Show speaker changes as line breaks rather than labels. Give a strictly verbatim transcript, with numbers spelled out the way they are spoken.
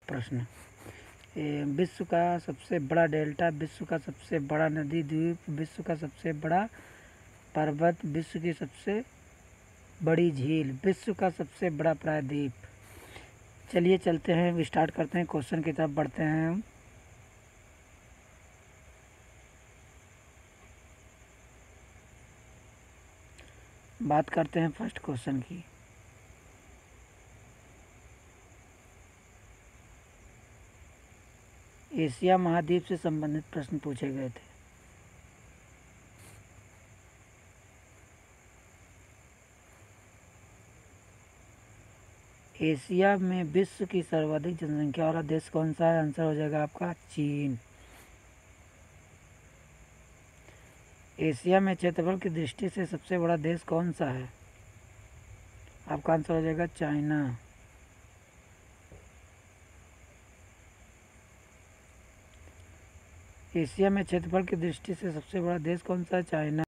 प्रश्न, ए, विश्व का सबसे बड़ा डेल्टा, विश्व का सबसे बड़ा नदी द्वीप, विश्व का सबसे बड़ा पर्वत, विश्व की सबसे बड़ी झील, विश्व का सबसे बड़ा प्रायद्वीप। चलिए चलते हैं, स्टार्ट करते हैं, क्वेश्चन की तरफ बढ़ते हैं हम। बात करते हैं फर्स्ट क्वेश्चन की। एशिया महाद्वीप से संबंधित प्रश्न पूछे गए थे। एशिया में विश्व की सर्वाधिक जनसंख्या वाला देश कौन सा है? आंसर हो जाएगा आपका चीन। एशिया में क्षेत्रफल की दृष्टि से सबसे बड़ा देश कौन सा है? आपका आंसर हो जाएगा चाइना। एशिया में क्षेत्रफल की दृष्टि से सबसे बड़ा देश कौन सा है? चाइना।